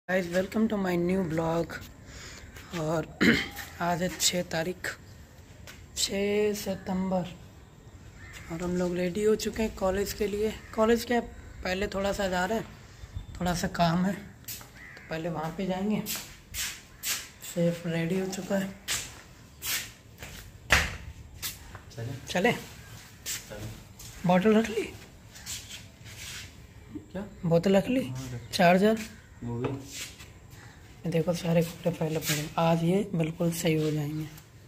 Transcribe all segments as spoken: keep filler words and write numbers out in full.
Guys welcome to my new blog. और आज है छः तारीख छः सितंबर और हम लोग रेडी हो चुके हैं कॉलेज के लिए। कॉलेज क्या पहले थोड़ा सा जा रहे हैं, थोड़ा सा काम है तो पहले वहाँ पे जाएंगे। सेफ रेडी हो चुका है, चले चले बोतल रख ली क्या? बोतल रख ली, चार्जर, देखो सारे कपड़े पहले पड़े, आज ये बिल्कुल सही हो जाएंगे।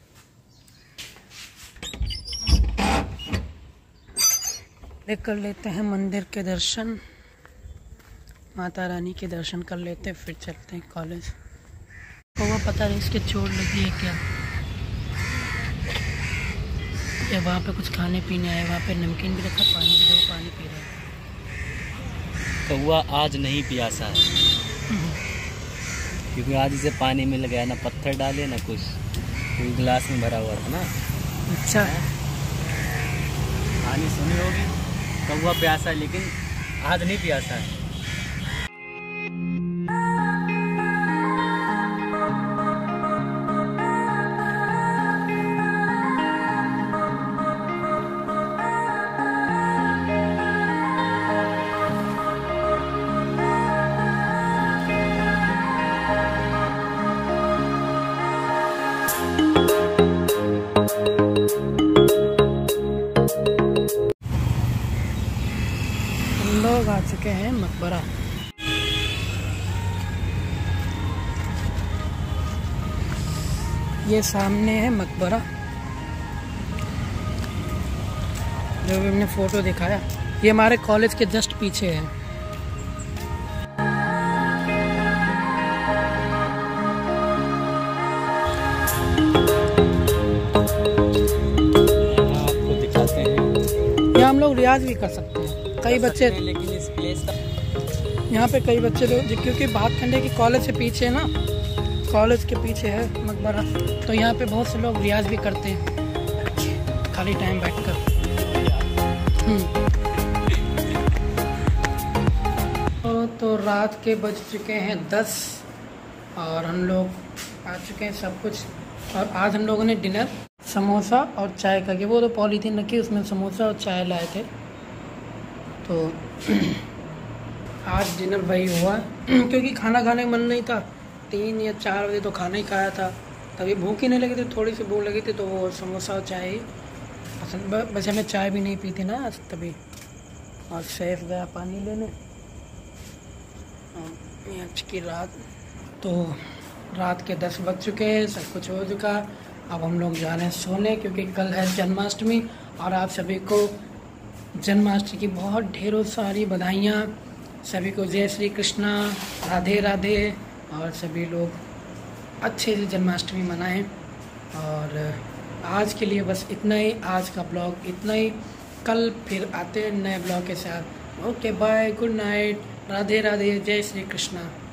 देख कर लेते हैं मंदिर के दर्शन, माता रानी के दर्शन कर लेते हैं, फिर चलते हैं कॉलेज। तो वो पता नहीं इसके चोट लगी है क्या, या वहाँ पे कुछ खाने पीने आए, वहाँ पे नमकीन भी रखा, पानी भी दो, पानी पी रहा है। कौवा आज नहीं पियासा है क्योंकि आज इसे पानी में लगाया, ना पत्थर डाले ना कुछ, कोई गिलास में भरा हुआ था ना। अच्छा कहानी सुनी होगी, कौवा प्यासा है लेकिन आज नहीं प्यासा है। लोग आ चुके हैं मकबरा। ये सामने है मकबरा जो भी हमने फोटो दिखाया, ये हमारे कॉलेज के जस्ट पीछे है। आपको दिखाते हैं, यहाँ हम लोग रियाज भी कर सकते हैं। कई बच्चे लेकिन इस प्लेस का यहाँ पे कई बच्चे लोग, क्योंकि भातखंडे की कॉलेज से पीछे है ना, कॉलेज के पीछे है मकबरा, तो यहाँ पे बहुत से लोग रियाज भी करते हैं खाली टाइम बैठकर। तो, तो रात के बज चुके हैं दस और हम लोग आ चुके हैं सब कुछ। और आज हम लोगों ने डिनर समोसा और चाय का किया, वो तो पॉलीथीन रखी उसमें समोसा और चाय लाए थे, तो आज डिनर वही हुआ क्योंकि खाना खाने का मन नहीं था। तीन या चार बजे तो खाना ही खाया था, तभी भूख ही नहीं लगी थी, थोड़ी सी भूख लगी थी तो वो समोसा और चाय ही पसंद। बस हमें चाय भी नहीं पी थी ना आज तभी। और सैफ गया पानी लेने। आज की रात तो रात के दस बज चुके हैं, सब कुछ हो चुका। अब हम लोग जा रहे हैं सोने क्योंकि कल है जन्माष्टमी और आप सभी को जन्माष्टमी की बहुत ढेरों सारी बधाइयाँ। सभी को जय श्री कृष्णा, राधे राधे, और सभी लोग अच्छे से जन्माष्टमी मनाएं। और आज के लिए बस इतना ही, आज का ब्लॉग इतना ही। कल फिर आते हैं नए ब्लॉग के साथ। Okay bye, good night, Radhe Radhe, जय श्री कृष्णा।